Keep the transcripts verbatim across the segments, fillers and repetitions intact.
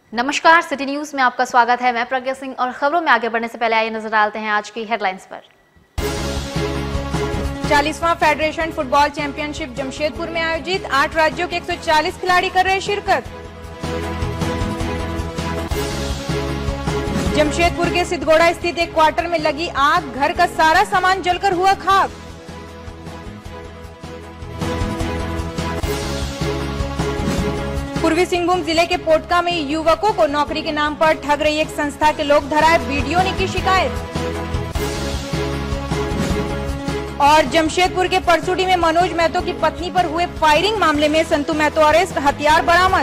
नमस्कार, city news में आपका स्वागत है। मैं प्रज्ञा सिंह और खबरों में आगे बढ़ने से पहले आइए नजर डालते हैं आज की हेडलाइंस पर। चालीसवां फेडरेशन फुटबॉल चैंपियनशिप जमशेदपुर में आयोजित, आठ राज्यों के एक सौ चालीस खिलाड़ी कर रहे शिरकत। जमशेदपुर के सिद्धगोड़ा स्थित एक क्वार्टर में लगी आग, घर का सारा सामान जलकर हुआ खाक। पूर्वी सिंहभूम जिले के पोटका में युवकों को नौकरी के नाम पर ठग रही एक संस्था के लोग धराए, वीडियो ने की शिकायत। और जमशेदपुर के परसुडी में मनोज महतो की पत्नी पर हुए फायरिंग मामले में संतू महतो अरेस्ट, हथियार बरामद।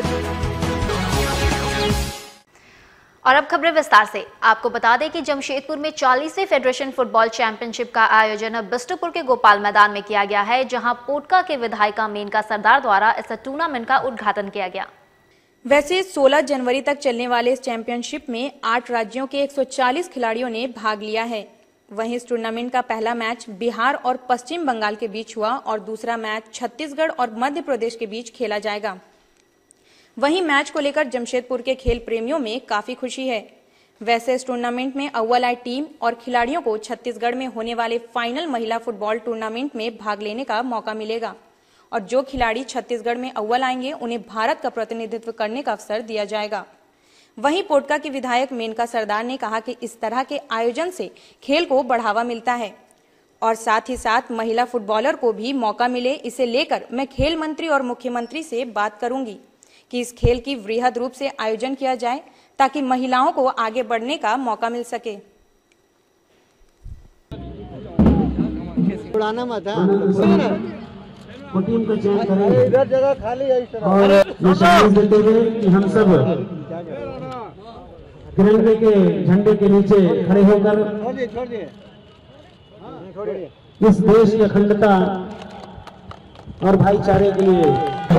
और अब खबरें विस्तार से। आपको बता दें कि जमशेदपुर में चालीसवीं फेडरेशन फुटबॉल चैंपियनशिप का आयोजन बिष्टुपुर के गोपाल मैदान में किया गया है, जहां पोटका के विधायिका मेनका सरदार द्वारा इस टूर्नामेंट का उद्घाटन किया गया। वैसे सोलह जनवरी तक चलने वाले इस चैंपियनशिप में आठ राज्यों के एक सौ चालीस खिलाड़ियों ने भाग लिया है। वहीं इस टूर्नामेंट का पहला मैच बिहार और पश्चिम बंगाल के बीच हुआ और दूसरा मैच छत्तीसगढ़ और मध्य प्रदेश के बीच खेला जाएगा। वहीं मैच को लेकर जमशेदपुर के खेल प्रेमियों में काफी खुशी है। वैसे इस टूर्नामेंट में अव्वल आई टीम और खिलाड़ियों को छत्तीसगढ़ में होने वाले फाइनल महिला फुटबॉल टूर्नामेंट में भाग लेने का मौका मिलेगा और जो खिलाड़ी छत्तीसगढ़ में अव्वल आएंगे उन्हें भारत का प्रतिनिधित्व करने का अवसर दिया जाएगा। वहीं पोटका की विधायक मेनका सरदार ने कहा कि इस तरह के आयोजन से खेल को बढ़ावा मिलता है और साथ ही साथ महिला फुटबॉलर को भी मौका मिले। इसे लेकर मैं खेल मंत्री और मुख्यमंत्री से बात करूंगी कि इस खेल की वृहद रूप से आयोजन किया जाए ताकि महिलाओं को आगे बढ़ने का मौका मिल सके। उड़ाना मत है, टीम को चेंज करें, इधर जगह खाली है इस तरह। और ये संदेश देते हुए कि हम सब तिरंगे के झंडे के नीचे खड़े होकर इस देश की अखंडता और भाईचारे के लिए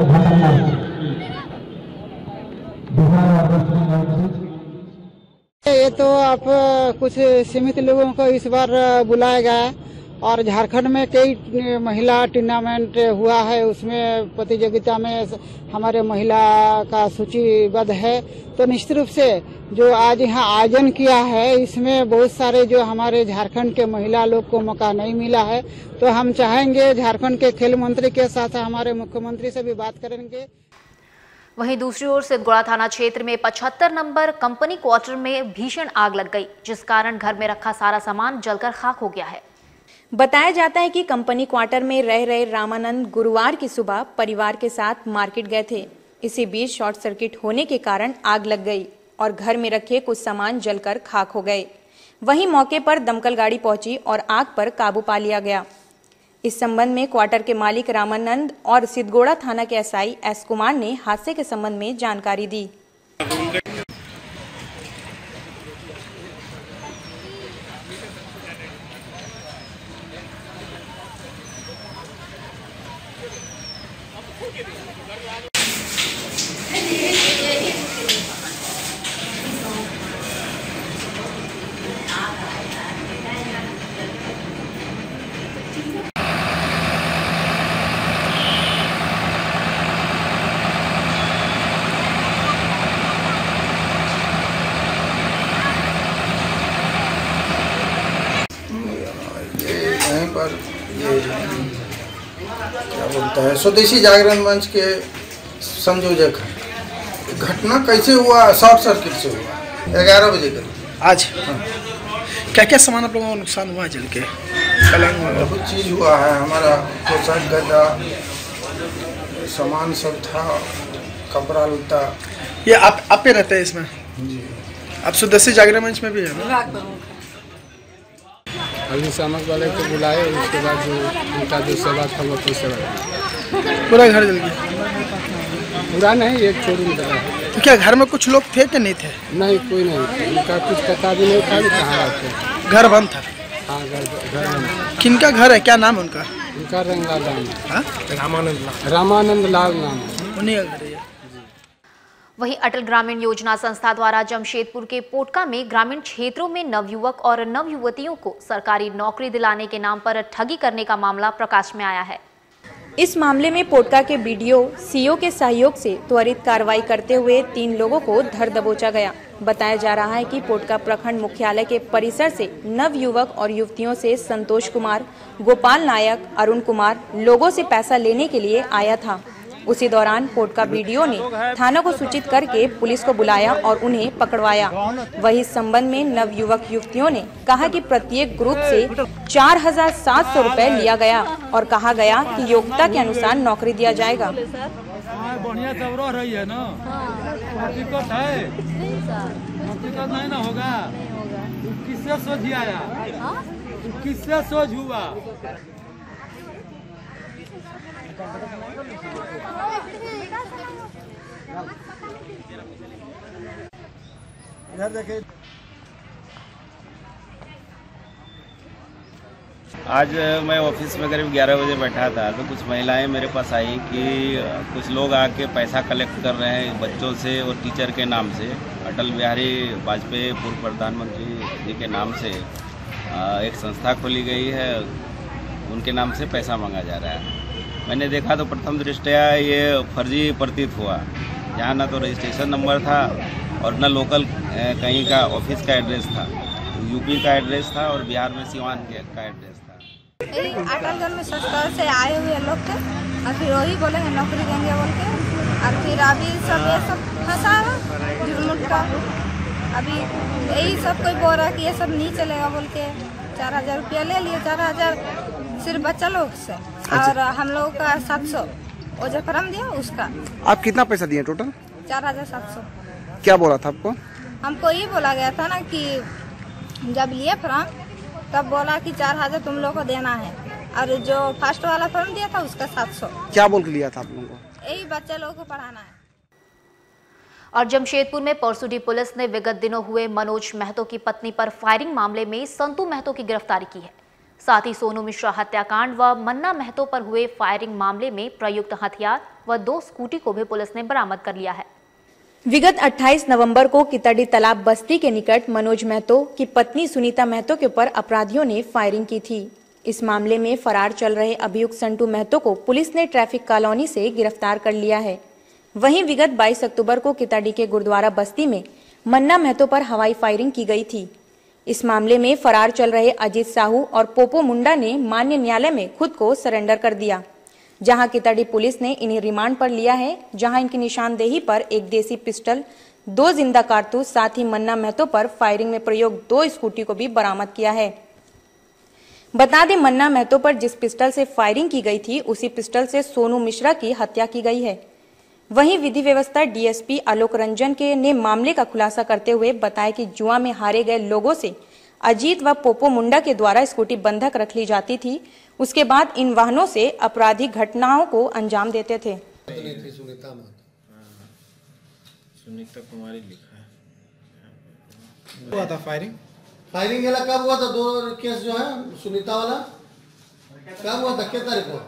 ये तो आप कुछ सीमित लोगों को इस बार बुलाया गया है और झारखंड में कई महिला टूर्नामेंट हुआ है, उसमें प्रतियोगिता में हमारे महिला का सूचीबद्ध है। तो निश्चित रूप से जो आज यहाँ आयोजन किया है इसमें बहुत सारे जो हमारे झारखंड के महिला लोग को मौका नहीं मिला है, तो हम चाहेंगे झारखंड के खेल मंत्री के साथ हमारे मुख्यमंत्री से भी बात करेंगे। वहीं दूसरी ओर सिद्धगोड़ा थाना क्षेत्र में पचहत्तर नंबर कंपनी क्वार्टर में भीषण आग लग गई, जिस कारण घर में रखा सारा सामान जलकर खाक हो गया है। बताया जाता है कि कंपनी क्वार्टर में रह रहे रामानंद गुरुवार की सुबह परिवार के साथ मार्केट गए थे। इसी बीच शॉर्ट सर्किट होने के कारण आग लग गई और घर में रखे कुछ सामान जलकर खाक हो गए। वहीं मौके पर दमकल गाड़ी पहुंची और आग पर काबू पा लिया गया। इस संबंध में क्वार्टर के मालिक रामानंद और सिद्धगोड़ा थाना के एसआई एस कुमार ने हादसे के संबंध में जानकारी दी। पर ये क्या बोलता है स्वदेशी जागरण मंच के संयोजक हैं। घटना कैसे हुआ? शॉर्ट सर्किट से हुआ ग्यारह बजे करीब आज। हाँ। क्या क्या सामान आप लोगों को नुकसान हुआ जल के? पलंग बहुत चीज़ हुआ है, हमारा पोशाक गद्दा सामान सब था, कपड़ा लुता। ये आप आप पे रहते हैं इसमें जी? आप स्वदेशी जागरण मंच में भी है ना? अग्निशामक वाले को बुलाए, उसके बाद जो उनका जो सेवा था वो तो सेवा। पूरा घर जल गया? पूरा नहीं, एक छोड़ मिला। तो क्या घर में कुछ लोग थे कि नहीं थे? नहीं, कोई नहीं थे, उनका कुछ पता भी नहीं था कि कहाँ रहते। घर बंद था? हाँ, घर घर बंद। किनका घर है, क्या नाम है उनका? उनका रंगलाल नाम है, रामानंद लाल। रामानंद लाल नाम है, उन्हीं का घर है। वहीं अटल ग्रामीण योजना संस्था द्वारा जमशेदपुर के पोटका में ग्रामीण क्षेत्रों में नवयुवक और नवयुवतियों को सरकारी नौकरी दिलाने के नाम पर ठगी करने का मामला प्रकाश में आया है। इस मामले में पोटका के बीडीओ सीओ के सहयोग से त्वरित कार्रवाई करते हुए तीन लोगों को धर दबोचा गया। बताया जा रहा है कि पोटका प्रखंड मुख्यालय के परिसर से नव युवक और युवतियों से संतोष कुमार, गोपाल नायक, अरुण कुमार लोगों से पैसा लेने के लिए आया था। उसी दौरान पोटका बीडीओ ने थाना को सूचित करके पुलिस को बुलाया और उन्हें पकड़वाया। वही संबंध में नव युवक युवतियों ने कहा कि प्रत्येक ग्रुप से चार हजार सात सौ रूपए लिया गया और कहा गया कि योग्यता के अनुसार नौकरी दिया जाएगा। बढ़िया चौरा रही है ना, टिकट है, टिकट नहीं ना होगा। किससे सोच आया, किससे सोच हुआ। इधर देखिए। आज मैं ऑफिस में करीब ग्यारह बजे बैठा था तो कुछ महिलाएं मेरे पास आई कि कुछ लोग आके पैसा कलेक्ट कर रहे हैं बच्चों से और टीचर के नाम से। अटल बिहारी वाजपेयी पूर्व प्रधानमंत्री जी के नाम से एक संस्था खोली गई है, उनके नाम से पैसा मांगा जा रहा है। मैंने देखा तो प्रथम दृष्टया ये फर्जी प्रतीत हुआ। यहाँ न तो रजिस्ट्रेशन नंबर था और न लोकल कहीं का ऑफिस का एड्रेस था, यूपी का एड्रेस था और बिहार में सिवान के का एड्रेस था। अटलगंज में संस्कार से आए हुए लोग थे और फिर वही बोलेंगे नौकरी देंगे बोल के, और फिर अभी सब ये सब फंसा है झुरमुट का। अभी यही सब कोई बोल रहा है कि ये सब नहीं चलेगा बोल के चार हजार रुपया ले लिए। चार हजार सिर्फ बच्चा लोग से और हम लोग का सात सौ वो जो फॉर्म दिया उसका। आप कितना पैसा दिए टोटल? चार हजार सात सौ। क्या बोला था आपको? हमको ये बोला गया था ना कि जब लिए फॉर्म तब बोला कि चार हजार तुम लोग को देना है और जो फर्स्ट वाला फॉर्म दिया था उसका सात सौ। क्या बोल के लिया था आप लोगों को? यही बच्चे लोगों को पढ़ाना है। और जमशेदपुर में परसुडी पुलिस ने विगत दिनों हुए मनोज महतो की पत्नी पर फायरिंग मामले में संतू महतो की गिरफ्तारी की है। साथ ही सोनू मिश्रा हत्याकांड व मन्ना महतो पर हुए फायरिंग मामले में प्रयुक्त हथियार व दो स्कूटी को भी पुलिस ने बरामद कर लिया है। विगत अट्ठाईस नवंबर को कितड़ी तालाब बस्ती के निकट मनोज महतो की पत्नी सुनीता महतो के ऊपर अपराधियों ने फायरिंग की थी। इस मामले में फरार चल रहे अभियुक्त संतू महतो को पुलिस ने ट्रैफिक कॉलोनी से गिरफ्तार कर लिया है। वहीं विगत बाईस अक्टूबर को कितड़ी के गुरुद्वारा बस्ती में मन्ना महतो पर हवाई फायरिंग की गई थी। इस मामले में फरार चल रहे अजीत साहू और पोपो मुंडा ने मान्य न्यायालय में खुद को सरेंडर कर दिया, जहां कितड़ी पुलिस ने इन्हें रिमांड पर लिया है, जहां इनकी निशानदेही पर एक देसी पिस्टल, दो जिंदा कारतूस, साथ ही मन्ना महतो पर फायरिंग में प्रयोग दो स्कूटी को भी बरामद किया है। बता दें, मन्ना महतो पर जिस पिस्टल से फायरिंग की गई थी उसी पिस्टल से सोनू मिश्रा की हत्या की गई है। वहीं विधि व्यवस्था डीएसपी आलोक रंजन के ने मामले का खुलासा करते हुए बताया कि जुआ में हारे गए लोगों से अजीत व पोपो मुंडा के द्वारा स्कूटी बंधक रख ली जाती थी। उसके बाद इन वाहनों से आपराधिक घटनाओं को अंजाम देते थे। सुनीता कुमारी लिखा है। हुआ था फायरिंग फायरिंग वाला कब हुआ था? दो केस जो है सुनीता वाला कब हुआ था? कितना तारीख को?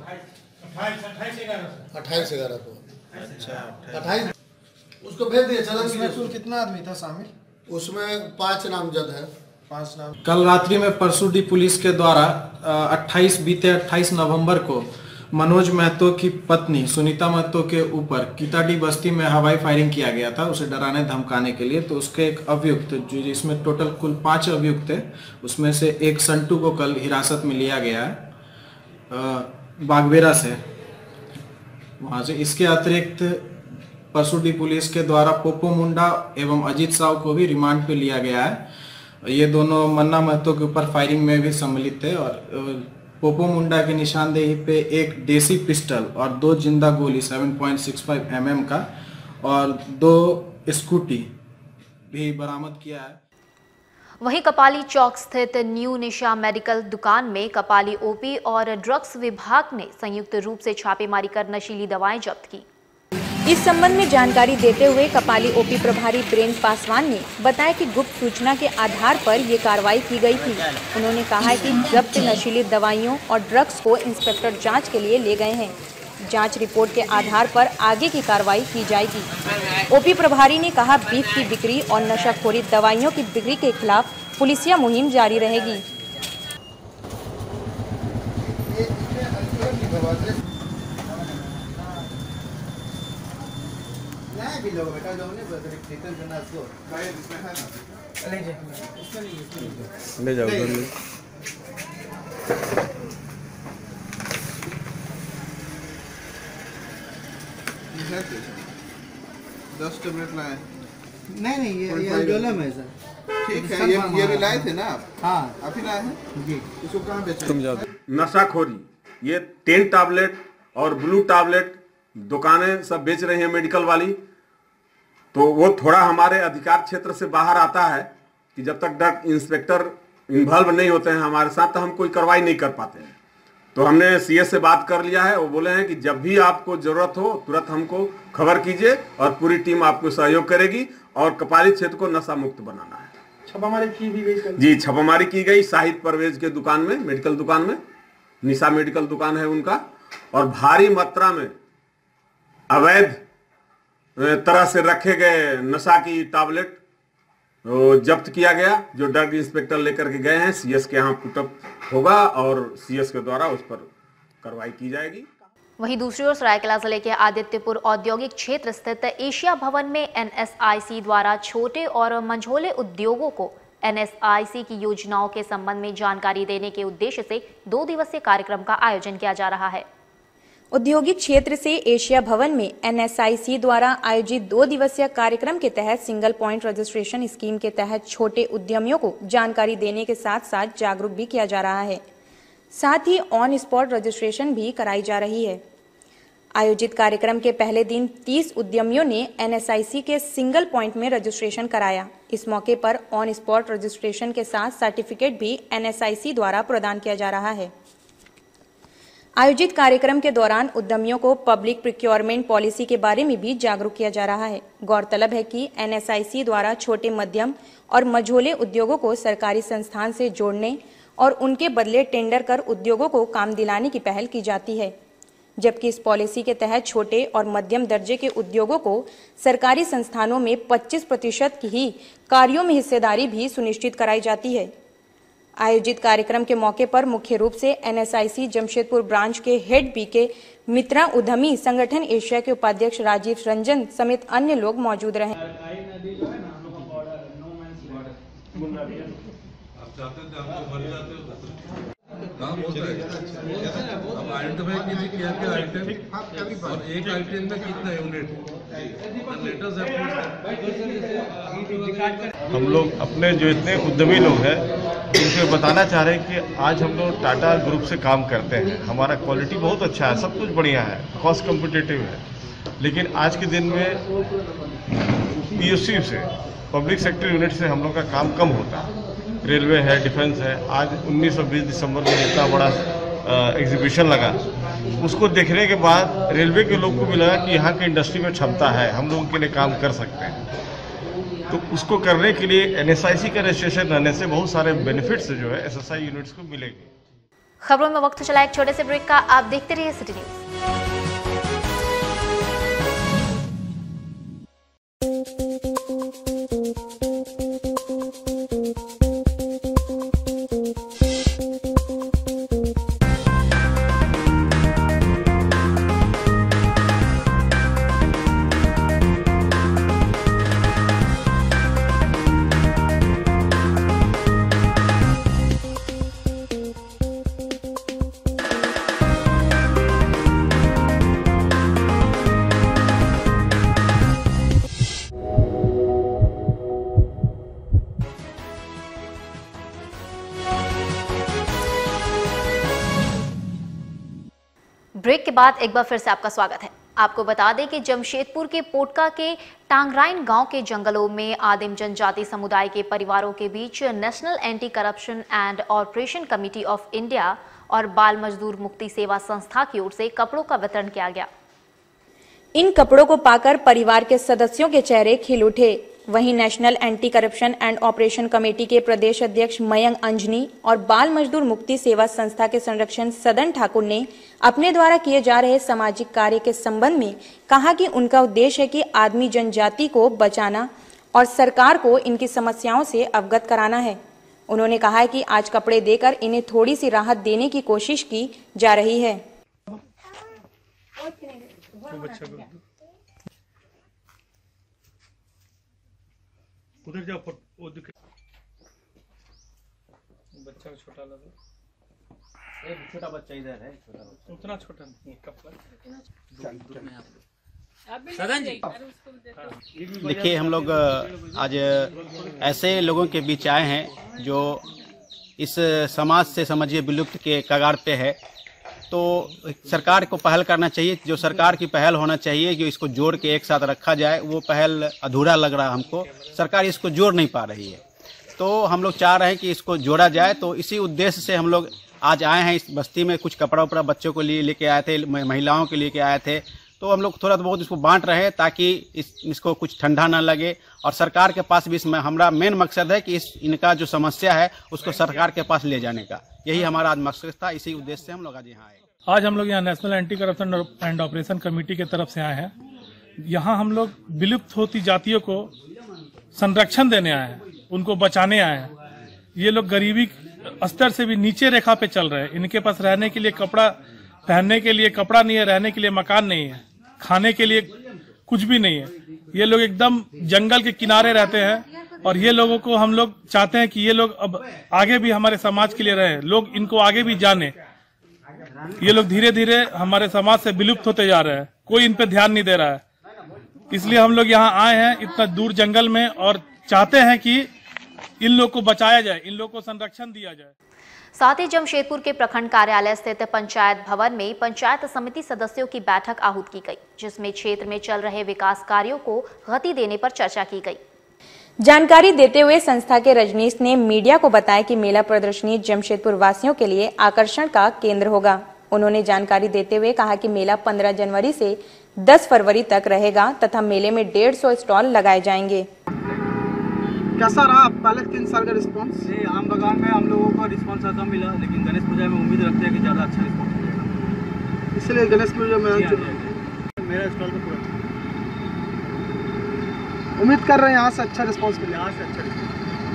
अट्ठाईस ग्यारह को। अच्छा अट्ठाईस उसको भेज दिए। चलन कितना आदमी था शामिल? उसमें पांच नामजद है। पांच नाम। कल रात्रि में परसुडी पुलिस के द्वारा अट्ठाईस बीते अट्ठाईस नवंबर को मनोज महतो की पत्नी सुनीता महतो के ऊपर किताडी बस्ती में हवाई फायरिंग किया गया था, उसे डराने धमकाने के लिए। तो उसके एक अभियुक्त, जो जिसमें टोटल कुल पांच अभियुक्त थे, उसमें से एक संटू को कल हिरासत में लिया गया है बागबेरा से, वहां से। इसके अतिरिक्त परसुडी पुलिस के द्वारा पोपो मुंडा एवं अजीत साहू को भी रिमांड पे लिया गया है। ये दोनों मन्ना महतो के ऊपर फायरिंग में भी सम्मिलित थे और पोपो मुंडा की निशानदेही पे एक देसी पिस्टल और दो जिंदा गोली सात पॉइंट छह पाँच एम एम का और दो स्कूटी भी बरामद किया है। वहीं कपाली चौक स्थित न्यू निशा मेडिकल दुकान में कपाली ओपी और ड्रग्स विभाग ने संयुक्त रूप से छापेमारी कर नशीली दवाएं जब्त की। इस संबंध में जानकारी देते हुए कपाली ओपी प्रभारी ब्रेन पासवान ने बताया कि गुप्त सूचना के आधार पर ये कार्रवाई की गई थी। उन्होंने कहा कि जब्त नशीली दवाइयों और ड्रग्स को इंस्पेक्टर जांच के लिए ले गए हैं। जांच रिपोर्ट के आधार पर आगे की कार्रवाई की जाएगी। ओपी प्रभारी ने कहा, बीफ की बिक्री और नशाखोरी दवाइयों की बिक्री के खिलाफ पुलिसिया मुहिम जारी रहेगी। ले जाओ ले दस टेबलेट लाए। नहीं नहीं ये ये एल्डोलम है सर। ठीक है, ये ये भी लाए थे ना आप? हाँ आप ही लाए हैं जी। इसको कहाँ बेचे? तुम जाओ। नशाखोरी ये टेन टैबलेट और ब्लू टैबलेट दुकानें सब बेच रही हैं मेडिकल वाली, तो वो थोड़ा हमारे अधिकार क्षेत्र से बाहर आता है कि जब तक ड्रग इंस्पेक्टर इन्वॉल्व नहीं होते हैं हमारे साथ तो हम कोई कार्रवाई नहीं कर पाते हैं। तो हमने सीएस से बात कर लिया है, वो बोले हैं कि जब भी आपको जरूरत हो तुरंत हमको खबर कीजिए और पूरी टीम आपको सहयोग करेगी और कपाली क्षेत्र को नशा मुक्त बनाना है। छापामारी की भी गई जी, छापामारी की गई शाहिद परवेज के दुकान में, मेडिकल दुकान में, निशा मेडिकल दुकान है उनका, और भारी मात्रा में अवैध तरह से रखे गए नशा की टैबलेट जब्त किया गया, जो ड्रग इंस्पेक्टर लेकर के गए हैं। सीएस के यहाँ पुटअप होगा और सीएस के द्वारा उस पर कार्रवाई की जाएगी। वहीं दूसरी ओर सरायकेला जिले के आदित्यपुर औद्योगिक क्षेत्र स्थित एशिया भवन में एनएसआईसी द्वारा छोटे और मंझोले उद्योगों को एनएसआईसी की योजनाओं के संबंध में जानकारी देने के उद्देश्य से दो दिवसीय कार्यक्रम का आयोजन किया जा रहा है। औद्योगिक क्षेत्र से एशिया भवन में एनएसआईसी द्वारा आयोजित दो दिवसीय कार्यक्रम के तहत सिंगल पॉइंट रजिस्ट्रेशन स्कीम के तहत छोटे उद्यमियों को जानकारी देने के साथ साथ जागरूक भी किया जा रहा है। साथ ही ऑन स्पॉट रजिस्ट्रेशन भी कराई जा रही है। आयोजित कार्यक्रम के पहले दिन तीस उद्यमियों ने एनएसआईसी के सिंगल पॉइंट में रजिस्ट्रेशन कराया। इस मौके पर ऑन स्पॉट रजिस्ट्रेशन के साथ सर्टिफिकेट भी एनएसआईसी द्वारा प्रदान किया जा रहा है। आयोजित कार्यक्रम के दौरान उद्यमियों को पब्लिक प्रोक्योरमेंट पॉलिसी के बारे में भी जागरूक किया जा रहा है। गौरतलब है कि एनएसआईसी द्वारा छोटे मध्यम और मझोले उद्योगों को सरकारी संस्थान से जोड़ने और उनके बदले टेंडर कर उद्योगों को काम दिलाने की पहल की जाती है, जबकि इस पॉलिसी के तहत छोटे और मध्यम दर्जे के उद्योगों को सरकारी संस्थानों में पच्चीस प्रतिशत की ही कार्यों में हिस्सेदारी भी सुनिश्चित कराई जाती है। आयोजित कार्यक्रम के मौके पर मुख्य रूप से एनएसआईसी जमशेदपुर ब्रांच के हेड बी के मित्रा उद्यमी संगठन एशिया के उपाध्यक्ष राजीव रंजन समेत अन्य लोग मौजूद रहे। काम होता है। अब आइडेंटिफाई कीजिए क्या क्या आइटम और एक आइटम में कितना यूनिट। हम लोग अपने जो इतने उद्यमी लोग हैं उनको बताना चाह रहे हैं कि आज हम लोग टाटा ग्रुप से काम करते हैं। हमारा क्वालिटी बहुत अच्छा है, सब कुछ बढ़िया है, कॉस्ट कम्पिटिटिव है, लेकिन आज के दिन में पीएसयू से, पब्लिक सेक्टर यूनिट से हम लोग का काम कम होता है। रेलवे है, डिफेंस है। आज उन्नीस और बीस दिसंबर को इतना बड़ा एग्जीबिशन लगा, उसको देखने के बाद रेलवे के लोग को भी लगा कि यहाँ की इंडस्ट्री में क्षमता है, हम लोगों के लिए काम कर सकते हैं। तो उसको करने के लिए एनएसआईसी का रजिस्ट्रेशन रहने से बहुत सारे बेनिफिट्स जो है एसएसआई यूनिट्स को मिलेंगे। खबरों में वक्त चला एक छोटे से ब्रेक का, आप देखते रहिए सिटी न्यूज। ब्रेक के बाद एक बार फिर से आपका स्वागत है। आपको बता दें कि जमशेदपुर के पोटका के टांगराइन गांव के जंगलों में आदिम जनजाति समुदाय के परिवारों के बीच national anti corruption and operation committee of India और बाल मजदूर मुक्ति सेवा संस्था की ओर से कपड़ों का वितरण किया गया। इन कपड़ों को पाकर परिवार के सदस्यों के चेहरे खिल उठे। वहीं national anti corruption and operation committee के प्रदेश अध्यक्ष मयंक अंजनी और बाल मजदूर मुक्ति सेवा संस्था के संरक्षण सदन ठाकुर ने अपने द्वारा किए जा रहे सामाजिक कार्य के संबंध में कहा कि उनका उद्देश्य है कि आदमी जनजाति को बचाना और सरकार को इनकी समस्याओं से अवगत कराना है। उन्होंने कहा है कि आज कपड़े देकर इन्हें थोड़ी सी राहत देने की कोशिश की जा रही है। उधर जाओ, वो दिखे बच्चा छोटा लगा, एक छोटा बच्चा इधर है, छोटा बच्चा उतना छोटा नहीं कब देखिए, हम लोग आज ऐसे लोगों के बीच आए हैं जो इस समाज से समझिए विलुप्त के कगार पे है। तो सरकार को पहल करना चाहिए, जो सरकार की पहल होना चाहिए, जो इसको जोड़ के एक साथ रखा जाए, वो पहल अधूरा लग रहा है हमको। सरकार इसको जोड़ नहीं पा रही है, तो हम लोग चाह रहे हैं कि इसको जोड़ा जाए। तो इसी उद्देश्य से हम लोग आज आए हैं इस बस्ती में। कुछ कपड़ा उपड़ा बच्चों को लिए लेके आए थे, महिलाओं के लेके आए थे, तो हम लोग थोड़ा बहुत इसको बांट रहे हैं ताकि इस इसको कुछ ठंडा ना लगे। और सरकार के पास भी इसमें हमारा मेन मकसद है कि इस इनका जो समस्या है उसको सरकार के पास ले जाने का, यही हमारा आज मकसद था। इसी उद्देश्य से हम लोग आज यहाँ आए। आज हम लोग यहाँ national anti corruption and operation committee की तरफ से आए हैं। यहाँ हम लोग विलुप्त होती जातियों को संरक्षण देने आए हैं, उनको बचाने आए हैं। ये लोग गरीबी स्तर से भी नीचे रेखा पे चल रहे हैं। इनके पास रहने के लिए कपड़ा, पहनने के लिए कपड़ा नहीं है, रहने के लिए मकान नहीं है, खाने के लिए कुछ भी नहीं है। ये लोग एकदम जंगल के किनारे रहते हैं और ये लोगों को हम लोग चाहते हैं कि ये लोग अब आगे भी हमारे समाज के लिए रहे, लोग इनको आगे भी जाने। ये लोग धीरे धीरे हमारे समाज से विलुप्त होते जा रहे हैं, कोई इन पे ध्यान नहीं दे रहा है। इसलिए हम लोग यहाँ आए हैं इतना दूर जंगल में और चाहते हैं कि इन लोग को बचाया जाए, इन लोग को संरक्षण दिया जाए। साथ ही जमशेदपुर के प्रखंड कार्यालय स्थित पंचायत भवन में पंचायत समिति सदस्यों की बैठक आहूत की गई, जिसमें क्षेत्र में चल रहे विकास कार्यों को गति देने पर चर्चा की गई। जानकारी देते हुए संस्था के रजनीश ने मीडिया को बताया कि मेला प्रदर्शनी जमशेदपुर वासियों के लिए आकर्षण का केंद्र होगा। उन्होंने जानकारी देते हुए कहा कि मेला पंद्रह जनवरी से दस फरवरी तक रहेगा तथा मेले में डेढ़ सौ स्टॉल लगाए जाएंगे। कैसा रहा पहले तीन साल का रिस्पांस? आम बगान में हम लोगों को रिस्पांस ज़्यादा मिला, लेकिन गणेश पूजा में उम्मीद रखते हैं कि ज़्यादा अच्छा रिस्पांस मिलेगा, इसलिए गणेश पूजा में मेरा स्टॉल का पूरा उम्मीद कर रहे हैं यहाँ से अच्छा रिस्पांस मिले। यहाँ से अच्छा रिस्पांस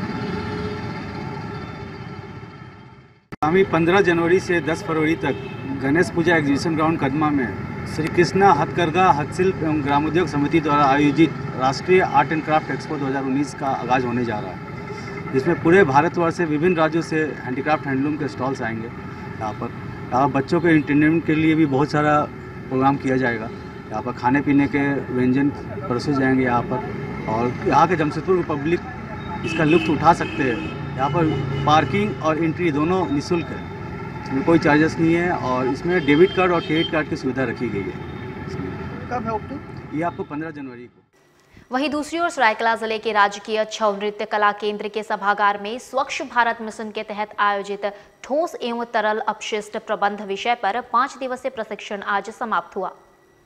आगामी पंद्रह जनवरी से दस फरवरी तक गणेश पूजा एग्जीबिशन ग्राउंड कदमा में श्री कृष्णा हथकरघा हस्तशिल्प एवं ग्रामोद्योग समिति द्वारा आयोजित राष्ट्रीय आर्ट एंड क्राफ्ट एक्सपो दो हज़ार उन्नीस का आगाज होने जा रहा है, जिसमें पूरे भारतवर्ष से विभिन्न राज्यों से हैंडीक्राफ्ट हैंडलूम के स्टॉल्स आएंगे। यहाँ पर यहाँ बच्चों के एंटरटेनमेंट के लिए भी बहुत सारा प्रोग्राम किया जाएगा। यहाँ पर खाने पीने के व्यंजन परोसे जाएंगे यहाँ पर, और यहाँ के जमशेदपुर की पब्लिक इसका लुत्फ उठा सकते हैं। यहाँ पर पार्किंग और एंट्री दोनों निःशुल्क है, इसमें कोई चार्जेस नहीं है, और इसमें डेबिट कार्ड और क्रेडिट कार्ड की सुविधा रखी गई है। कब है? ये आपको पंद्रह जनवरी को। वहीं दूसरी ओर सरायकेला जिले के राजकीय छऊ नृत्य कला केंद्र के सभागार में स्वच्छ भारत मिशन के तहत आयोजित ठोस एवं तरल अपशिष्ट प्रबंध विषय पर पांच दिवसीय प्रशिक्षण आज समाप्त हुआ।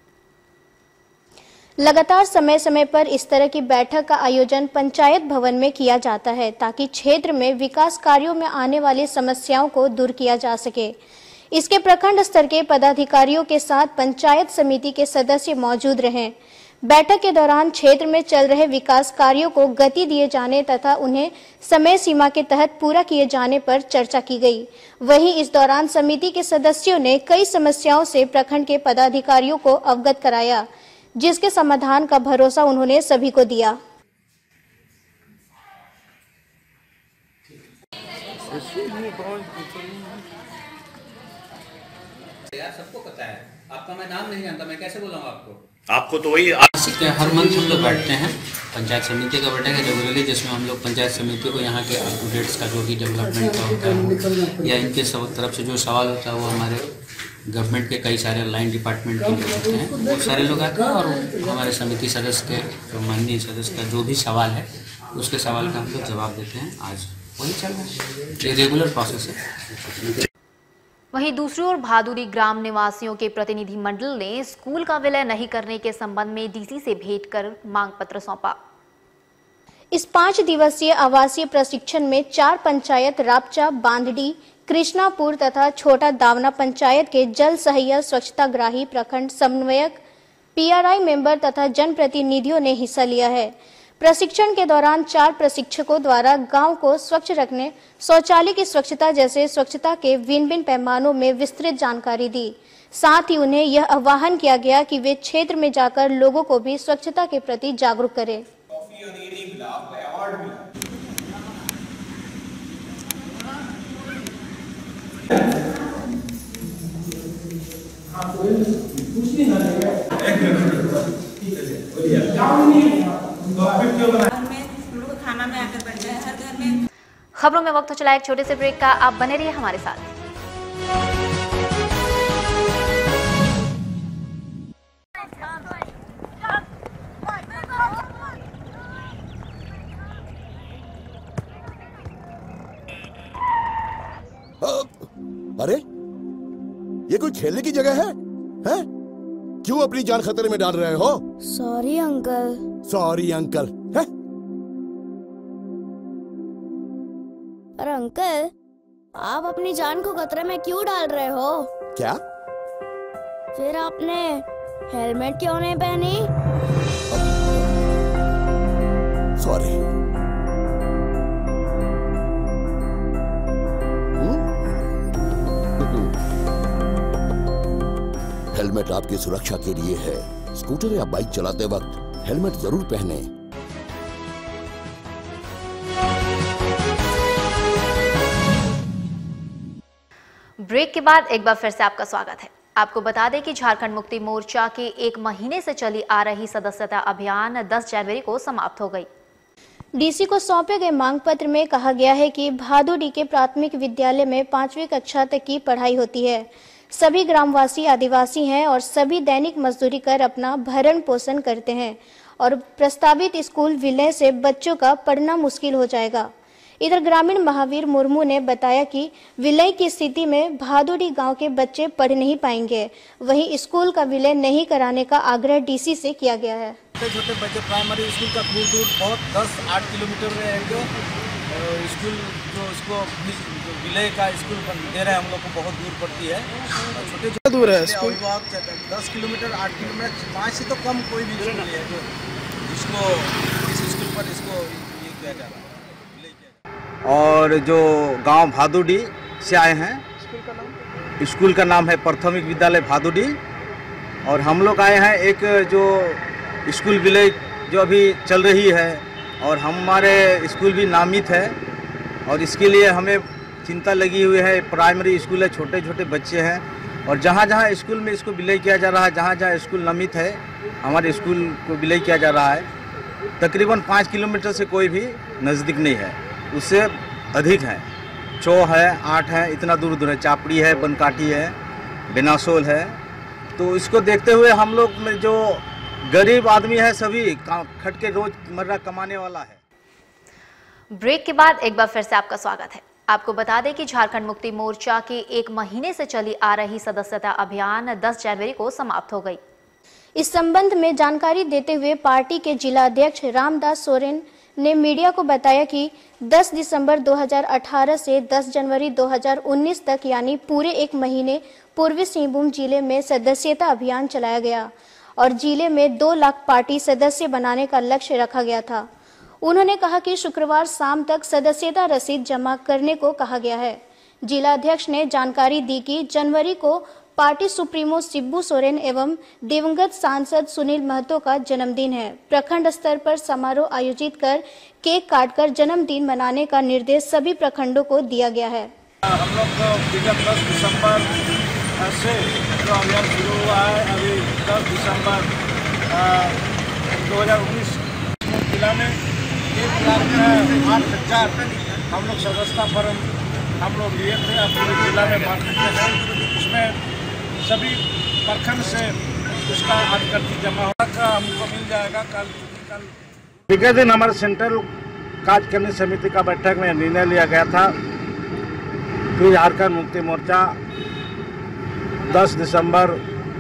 लगातार समय समय पर इस तरह की बैठक का आयोजन पंचायत भवन में किया जाता है ताकि क्षेत्र में विकास कार्यों में आने वाली समस्याओं को दूर किया जा सके। इसके प्रखंड स्तर के पदाधिकारियों के साथ पंचायत समिति के सदस्य मौजूद रहे। बैठक के दौरान क्षेत्र में चल रहे विकास कार्यों को गति दिए जाने तथा उन्हें समय सीमा के तहत पूरा किए जाने पर चर्चा की गई। वहीं इस दौरान समिति के सदस्यों ने कई समस्याओं से प्रखंड के पदाधिकारियों को अवगत कराया, जिसके समाधान का भरोसा उन्होंने सभी को दिया। यार सबको पता है, आपका मैं नाम नहीं जानता, मैं कैसे बोलूँगा आपको? आपको तो वही हर मंथ हम लोग बैठते हैं, पंचायत समिति का बैठक है रेगुलरली, जिसमें हम लोग पंचायत समिति को यहाँ के अपडेट्स का जो भी डेवलपमेंट का होता है या इनके सब तरफ से जो सवाल होता है वो हमारे गवर्नमेंट के कई सारे लाइन डिपार्टमेंट के लोग होते हैं, वो सारे लोग आते हैं और हमारे समिति सदस्य के जो माननीय सदस्य का जो भी सवाल है उसके सवाल का हम लोग जवाब देते हैं। आज वही चल रहा है, रेगुलर प्रोसेस है। वहीं दूसरी ओर भादुरी ग्राम निवासियों के प्रतिनिधि मंडल ने स्कूल का विलय नहीं करने के संबंध में डीसी से भेंट कर मांग पत्र सौंपा। इस पांच दिवसीय आवासीय प्रशिक्षण में चार पंचायत रापचा, बांधडी, कृष्णापुर तथा छोटा दावना पंचायत के जल सहायक, स्वच्छताग्राही, प्रखंड समन्वयक, पीआरआई मेंबर तथा जनप्रतिनिधियों ने हिस्सा लिया है। प्रशिक्षण के दौरान चार प्रशिक्षकों द्वारा गांव को स्वच्छ रखने, शौचालय की स्वच्छता जैसे स्वच्छता के भिन्न भिन्न पैमानों में विस्तृत जानकारी दी। साथ ही उन्हें यह आह्वान किया गया कि वे क्षेत्र में जाकर लोगों को भी स्वच्छता के प्रति जागरूक करें। खाना में आकर बैठ गए हर घर में। खबरों में वक्त हो चला एक छोटे से ब्रेक का, आप बने रहिए हमारे साथ। अरे ये कोई खेलने की जगह है? हैं? क्यों अपनी जान खतरे में डाल रहे हो? Sorry uncle. सॉरी अंकल है? पर अंकल, आप अपनी जान को खतरे में क्यों डाल रहे हो? क्या? फिर आपने हेलमेट क्यों नहीं पहनी? सॉरी। हेलमेट आपकी सुरक्षा के लिए है। स्कूटर या बाइक चलाते वक्त हेलमेट जरूर पहने। ब्रेक के बाद एक बार फिर से आपका स्वागत है। आपको बता दें कि झारखंड मुक्ति मोर्चा की एक महीने से चली आ रही सदस्यता अभियान दस जनवरी को समाप्त हो गई। डीसी को सौंपे गए मांग पत्र में कहा गया है कि भादुडी के प्राथमिक विद्यालय में पांचवी कक्षा तक की पढ़ाई होती है। सभी ग्रामवासी आदिवासी हैं और सभी दैनिक मजदूरी कर अपना भरण पोषण करते हैं और प्रस्तावित स्कूल विलय से बच्चों का पढ़ना मुश्किल हो जाएगा। इधर ग्रामीण महावीर मुर्मू ने बताया कि विलय की स्थिति में भादुडी गांव के बच्चे पढ़ नहीं पाएंगे। वहीं स्कूल का विलय नहीं कराने का आग्रह डीसी से किया गया है। छोटे छोटे बच्चे प्राइमरी स्कूल का दूर दूर बहुत दस आठ किलोमीटर में है जो स्कूल जो इसको विलय का स्कूल दे रहे हैं हम लोग को बहुत दूर पड़ती है। छोटे छोटे दूर है स्कूल दस किलोमीटर आठ किलोमीटर पाँच से तो कम कोई भी स्कूल नहीं है जो इसको इस स्कूल पर इसको ये किया जा रहा है। और जो गांव भादुडी से आए हैं, स्कूल का नाम स्कूल का नाम है प्राथमिक विद्यालय भादुडी। और हम लोग आए हैं एक जो स्कूल विलय जो अभी चल रही है और हमारे स्कूल भी नामित है और इसके लिए हमें चिंता लगी हुई है। प्राइमरी स्कूल है, छोटे छोटे बच्चे हैं और जहाँ जहाँ स्कूल में इसको विलय किया जा रहा है, जहाँ जहाँ स्कूल नामित है हमारे स्कूल को विलय किया जा रहा है, तकरीबन पाँच किलोमीटर से कोई भी नज़दीक नहीं है, उससे अधिक है। चौ है, आठ है, इतना दूर दूर है। चापड़ी है, बनकाटी है, बेनासोल है। तो इसको देखते हुए हम लोग में जो गरीब आदमी है सभी खट के रोजमर्रा कमाने वाला है। ब्रेक के बाद एक बार फिर से आपका स्वागत है। आपको बता दें कि झारखंड मुक्ति मोर्चा की एक महीने से चली आ रही सदस्यता अभियान दस जनवरी को समाप्त हो गई। इस संबंध में जानकारी देते हुए पार्टी के जिला अध्यक्ष रामदास सोरेन ने मीडिया को बताया कि दस दिसंबर दो हज़ार अठारह से दस जनवरी दो हज़ार उन्नीस तक यानी पूरे एक महीने पूर्वी सिंहभूम जिले में सदस्यता अभियान चलाया गया और जिले में दो लाख पार्टी सदस्य बनाने का लक्ष्य रखा गया था। उन्होंने कहा कि शुक्रवार शाम तक सदस्यता रसीद जमा करने को कहा गया है। जिला अध्यक्ष ने जानकारी दी कि जनवरी को पार्टी सुप्रीमो शिबू सोरेन एवं दिवंगत सांसद सुनील महतो का जन्मदिन है। प्रखंड स्तर पर समारोह आयोजित कर केक काटकर जन्मदिन मनाने का निर्देश सभी प्रखंडों को दिया गया है। हम लोग विगत दस दिसंबर से जो अभियान शुरू हुआ है, अभी दस दिसंबर दो हज़ार उन्नीस जिला में एक लाख आठ हजार हम लोग सदस्यता फॉर्म हम लोग लिए थे, अपने जिला में बांटते हैं। उसमें सभी प्रखंड से उसका आधिकारिक जमा होगा, हमको मिल जाएगा कल कल विगत दिन हमारे सेंट्रल कार्यकारिणी समिति का बैठक में निर्णय लिया गया था कि झारखंड मुक्ति मोर्चा दस दिसंबर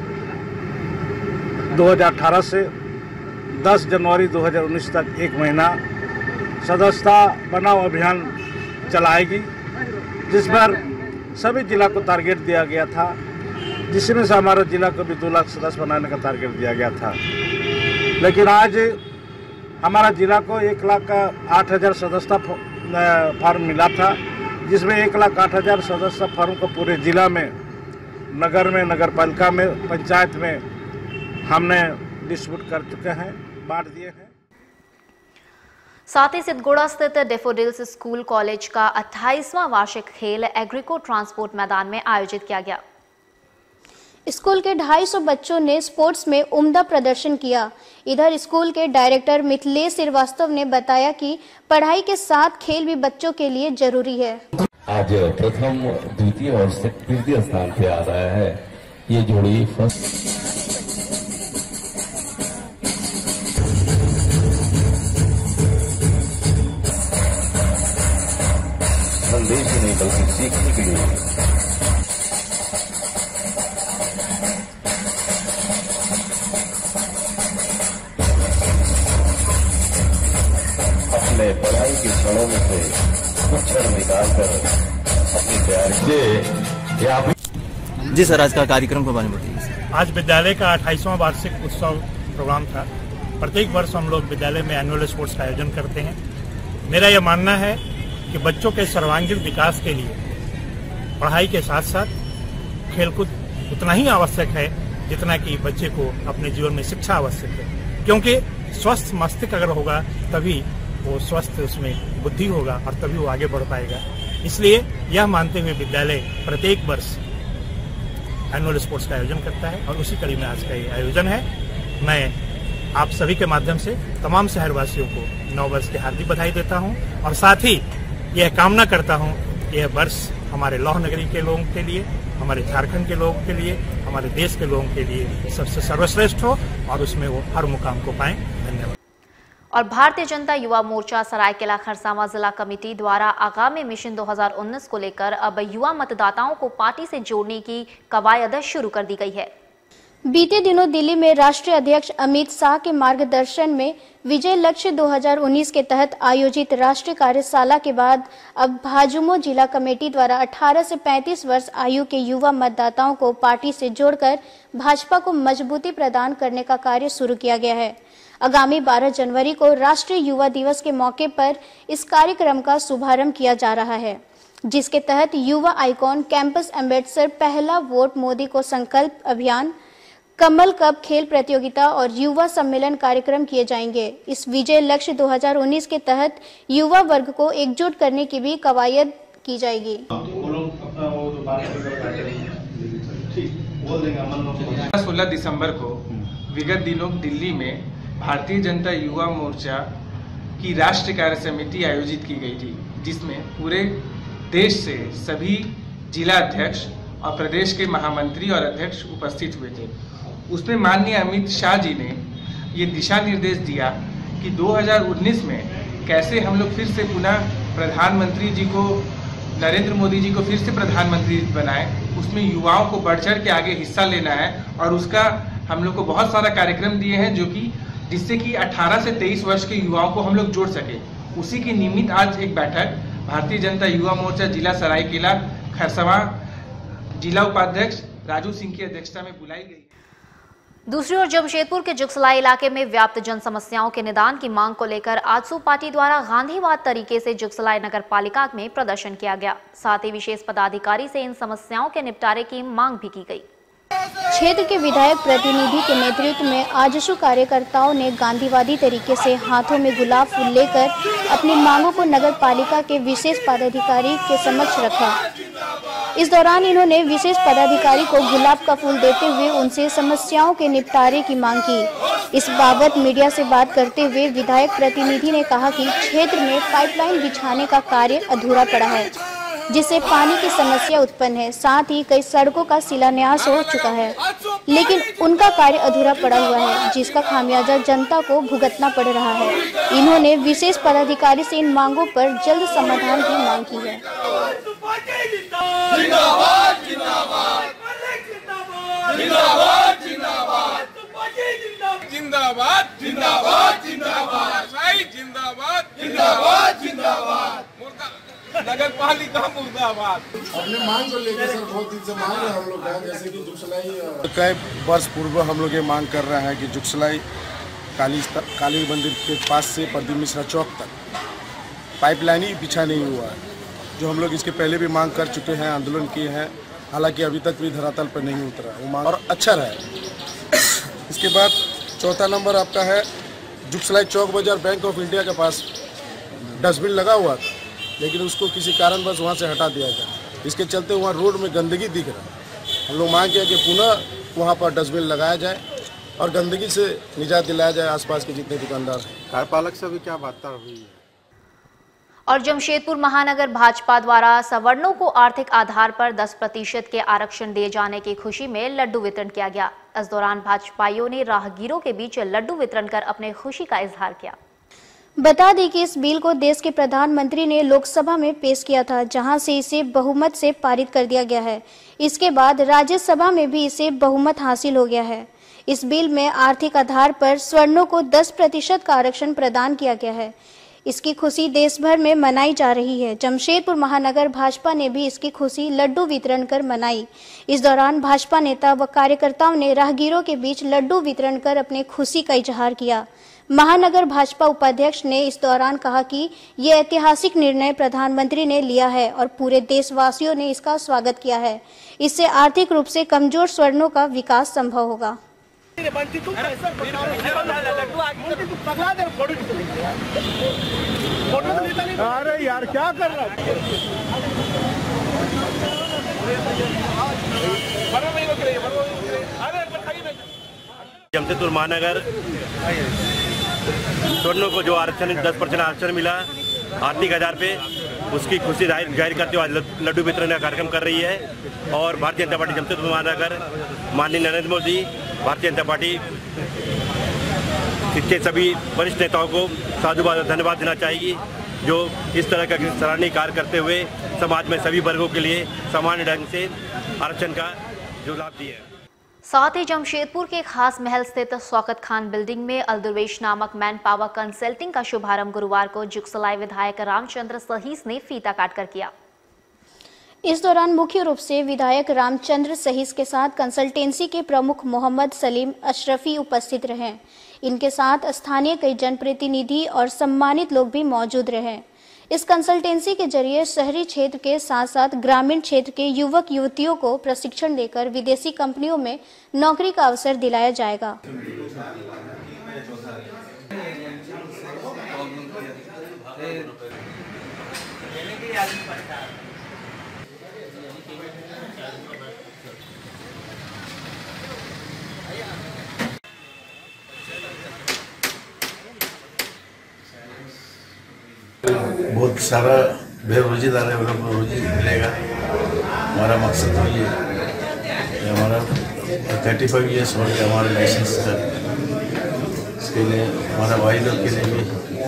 दो हज़ार अठारह से दस जनवरी दो हज़ार उन्नीस तक एक महीना सदस्यता बनाओ अभियान चलाएगी, जिस पर सभी जिला को टारगेट दिया गया था, जिसमें से हमारा जिला को भी दो लाख सदस्य बनाने का टारगेट दिया गया था। लेकिन आज हमारा जिला को एक लाख आठ हज़ार सदस्यता फॉर्म मिला था, जिसमें एक लाख आठ हज़ार सदस्यता फॉर्म को पूरे जिला में, नगर में, नगर पालिका में, पंचायत में हमने डिस्ट्रीब्यूट कर चुके हैं, बांट दिए हैं। साथ ही सिद्धगोड़ा स्थित डेफोडिल्स स्कूल कॉलेज का अट्ठाईसवां वार्षिक खेल एग्रीको ट्रांसपोर्ट मैदान में आयोजित किया गया। स्कूल के ढाई सौ बच्चों ने स्पोर्ट्स में उम्दा प्रदर्शन किया। इधर स्कूल के डायरेक्टर मिथिलेश श्रीवास्तव ने बताया कि पढ़ाई के साथ खेल भी बच्चों के लिए जरूरी है। आज प्रथम, द्वितीय और तृतीय स्थान पे आ रहा है ये जोड़ी। फर्स्ट संदेश नहीं बल्कि सीखने के लिए। अपने पढ़ाई के क्षणों में से कुछ क्षण निकालकर अपनी तैयारी से। जी सर, आज का कार्यक्रम के बारे में बताइए। आज विद्यालय का अट्ठाईसवां वार्षिक उत्सव प्रोग्राम था। प्रत्येक वर्ष हम लोग विद्यालय में एनुअल स्पोर्ट्स का आयोजन करते हैं। मेरा यह मानना है कि बच्चों के सर्वांगीण विकास के लिए पढ़ाई के साथ साथ खेलकूद उतना ही आवश्यक है जितना कि बच्चे को अपने जीवन में शिक्षा आवश्यक है, क्योंकि स्वस्थ मस्तिष्क अगर होगा तभी वो स्वस्थ उसमें बुद्धि होगा और तभी वो आगे बढ़ पाएगा। इसलिए यह मानते हुए विद्यालय प्रत्येक वर्ष एनुअल स्पोर्ट्स का आयोजन करता है और उसी कड़ी में आज का ये आयोजन है। मैं आप सभी के माध्यम से तमाम शहरवासियों को नव वर्ष की हार्दिक बधाई देता हूं और साथ ही यह कामना करता हूं कि यह वर्ष हमारे लौह नगरी के लोगों के लिए, हमारे झारखंड के लोगों के लिए, हमारे देश के लोगों के लिए सबसे सर्वश्रेष्ठ हो और उसमें वो हर मुकाम को पाएं। धन्यवाद। और भारतीय जनता युवा मोर्चा सरायकेला खरसावां जिला कमेटी द्वारा आगामी मिशन दो हज़ार उन्नीस को लेकर अब युवा मतदाताओं को पार्टी से जोड़ने की कवायद शुरू कर दी गई है। बीते दिनों दिल्ली में राष्ट्रीय अध्यक्ष अमित शाह के मार्गदर्शन में विजय लक्ष्य दो हज़ार उन्नीस के तहत आयोजित राष्ट्रीय कार्यशाला के बाद अब भाजुमो जिला कमेटी द्वारा अठारह से पैंतीस वर्ष आयु के युवा मतदाताओं को पार्टी से जोड़कर भाजपा को मजबूती प्रदान करने का कार्य शुरू किया गया है। आगामी बारह जनवरी को राष्ट्रीय युवा दिवस के मौके पर इस कार्यक्रम का शुभारंभ किया जा रहा है, जिसके तहत युवा आइकॉन कैंपस एम्बेसडर, पहला वोट मोदी को संकल्प अभियान, कमल कप खेल प्रतियोगिता और युवा सम्मेलन कार्यक्रम किए जाएंगे। इस विजय लक्ष्य दो हज़ार उन्नीस के तहत युवा वर्ग को एकजुट करने की भी कवायद की जाएगी। सोलह दिसंबर को विगत दिनों दिल्ली में भारतीय जनता युवा मोर्चा की राष्ट्रीय कार्य समिति आयोजित की गई थी, जिसमें पूरे देश से सभी जिला अध्यक्ष और प्रदेश के महामंत्री और अध्यक्ष उपस्थित हुए थे। उसमें माननीय अमित शाह जी ने ये दिशा निर्देश दिया कि दो हज़ार उन्नीस में कैसे हम लोग फिर से पुनः प्रधानमंत्री जी को, नरेंद्र मोदी जी को फिर से प्रधानमंत्री बनाएं। उसमें युवाओं को बढ़ चढ़ के आगे हिस्सा लेना है और उसका हम लोग को बहुत सारा कार्यक्रम दिए हैं, जो कि जिससे कि अठारह से तेईस वर्ष के युवाओं को हम लोग जोड़ सके। उसी के निमित्त आज एक बैठक भारतीय जनता युवा मोर्चा जिला सरायकेला खरसावां जिला उपाध्यक्ष राजू सिंह की अध्यक्षता में बुलाई गई। दूसरी ओर जमशेदपुर के जुगसलाई इलाके में व्याप्त जन समस्याओं के निदान की मांग को लेकर आजसू पार्टी द्वारा गांधीवाद तरीके से जुगसलाई नगर पालिका में प्रदर्शन किया गया। साथ ही विशेष पदाधिकारी से इन समस्याओं के निपटारे की मांग भी की गई। क्षेत्र के विधायक प्रतिनिधि के नेतृत्व में आजसू कार्यकर्ताओं ने गांधीवादी तरीके से हाथों में गुलाब फूल लेकर अपनी मांगों को नगर पालिका के विशेष पदाधिकारी के समक्ष रखा। इस दौरान इन्होंने विशेष पदाधिकारी को गुलाब का फूल देते हुए उनसे समस्याओं के निपटारे की मांग की। इस बाबत मीडिया से बात करते हुए विधायक प्रतिनिधि ने कहा कि क्षेत्र में पाइपलाइन बिछाने का कार्य अधूरा पड़ा है, जिससे पानी की समस्या उत्पन्न है। साथ ही कई सड़कों का शिलान्यास हो चुका है, लेकिन उनका कार्य अधूरा पड़ा हुआ है, जिसका खामियाजा जनता को भुगतना पड़ रहा है। इन्होंने विशेष पदाधिकारी से इन मांगों पर जल्द समाधान की मांग की है। जिंदाबाद जिंदाबाद जिंदाबाद जिंदाबाद जिंदाबाद जिंदाबाद जिंदाबाद जिंदाबाद जिंदाबाद जिंदाबाद नगर पालिका मुर्दाबाद। अपने मांग को लेकर सर बहुत दिन से मांग रहे हैं हम लोग, जैसे कि जुगसलाई कई वर्ष पूर्व हम लोग ये मांग कर रहे हैं कि जुगसलाई काली काली मंदिर के पास से प्रदीप मिश्रा चौक तक पाइपलाइन ही बिछा नहीं हुआ है, जो हम लोग इसके पहले भी मांग कर चुके हैं, आंदोलन किए हैं, हालांकि अभी तक भी धरातल पर नहीं उतरा वो मांग और अच्छा रहा। इसके बाद चौथा नंबर आपका है जुगसलाई चौक बाजार बैंक ऑफ इंडिया के पास डस्टबिन लगा हुआ था, लेकिन उसको किसी कारणवश वहाँ से हटा दिया गया। इसके चलते वहाँ रोड में गंदगी दिख रहा है। हम लोग मांग किया कि पुनः वहाँ पर डस्टबिन लगाया जाए और गंदगी से निजात दिलाया जाए आसपास के जितने दुकानदार हैं। कार्यपालक से भी क्या वार्ता हुई है? और जमशेदपुर महानगर भाजपा द्वारा सवर्णों को आर्थिक आधार पर दस प्रतिशत के आरक्षण दिए जाने की खुशी में लड्डू वितरण किया गया। इस दौरान भाजपाइयों ने राहगीरों के बीच लड्डू वितरण कर अपने खुशी का इजहार किया। बता दें कि इस बिल को देश के प्रधानमंत्री ने लोकसभा में पेश किया था, जहां से इसे बहुमत से पारित कर दिया गया है। इसके बाद राज्यसभा में भी इसे बहुमत हासिल हो गया है। इस बिल में आर्थिक आधार पर सवर्णों को दस प्रतिशत का आरक्षण प्रदान किया गया है। इसकी खुशी देश भर में मनाई जा रही है। जमशेदपुर महानगर भाजपा ने भी इसकी खुशी लड्डू वितरण कर मनाई। इस दौरान भाजपा नेता व कार्यकर्ताओं ने राहगीरों के बीच लड्डू वितरण कर अपने खुशी का इजहार किया। महानगर भाजपा उपाध्यक्ष ने इस दौरान कहा कि ये ऐतिहासिक निर्णय प्रधानमंत्री ने लिया है और पूरे देशवासियों ने इसका स्वागत किया है। इससे आर्थिक रूप से कमजोर सवर्णों का विकास संभव होगा। अरे यार क्या कर रहा है? जमशेदपुर महानगर सवर्णों को जो आरक्षण दस परसेंट आरक्षण मिला आर्थिक आधार पे, उसकी खुशी जाहिर करते हुए आज लड्डू वितरण का कार्यक्रम कर रही है। और भारतीय जनता पार्टी जमशेदपुर महानगर माननीय नरेंद्र मोदी, भारतीय जनता पार्टी के सभी वरिष्ठ नेताओं को साधुवाद धन्यवाद देना चाहेगी, जो इस तरह का सराहनीय कार्य करते हुए समाज में सभी वर्गों के लिए सामान्य ढंग से आरक्षण का जो लाभ दिया है। साथ ही जमशेदपुर के खास महल स्थित शौकत खान बिल्डिंग में अलदुर्वेश नामक मैन पावर कंसल्टिंग का शुभारंभ गुरुवार को जुगसलाई विधायक रामचंद्र सहीस ने फीता काटकर किया। इस दौरान मुख्य रूप से विधायक रामचंद्र सहीस के साथ कंसल्टेंसी के प्रमुख मोहम्मद सलीम अशरफी उपस्थित रहे। इनके साथ स्थानीय कई जनप्रतिनिधि और सम्मानित लोग भी मौजूद रहे। इस कंसल्टेंसी के जरिए शहरी क्षेत्र के साथ साथ ग्रामीण क्षेत्र के युवक युवतियों को प्रशिक्षण देकर विदेशी कंपनियों में नौकरी का अवसर दिलाया जाएगा। बहुत सारा बेरोजगार है, उनको रोजी मिलेगा। हमारा मकसद तो ये हमारा थर्टी फाइव ईयर्स हो गया हमारे लाइसेंस का, इसके लिए हमारा भाई लोग के लिए भी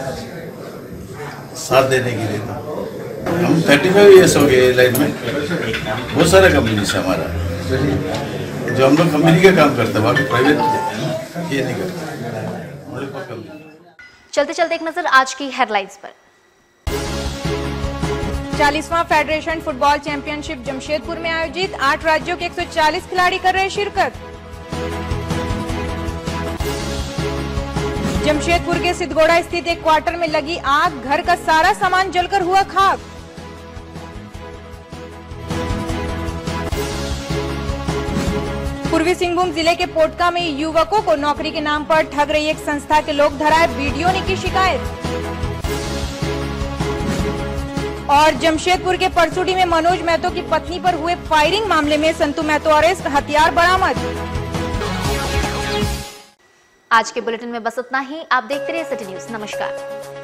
साथ देने के लिए था। हम थर्टी फाइव ईयर्स हो गए लाइन में, बहुत सारा कंपनी से हमारा जो हम लोग कंपनी का काम करते हैं, बाकी प्राइवेट ये नहीं करते। चलते चलते एक नजर आज की हेडलाइंस पर। चालीसवां फेडरेशन फुटबॉल चैंपियनशिप जमशेदपुर में आयोजित, आठ राज्यों के एक सौ चालीस खिलाड़ी कर रहे शिरकत। जमशेदपुर के सिद्धगोड़ा स्थित एक क्वार्टर में लगी आग, घर का सारा सामान जलकर हुआ खाक। पूर्वी सिंहभूम जिले के पोटका में युवकों को नौकरी के नाम पर ठग रही एक संस्था के लोग धराए, वीडियो ने की शिकायत। और जमशेदपुर के परसुडी में मनोज महतो की पत्नी पर हुए फायरिंग मामले में संतू महतो अरेस्ट, हथियार बरामद। आज के बुलेटिन में बस इतना ही। आप देखते रहिए सिटी न्यूज। नमस्कार।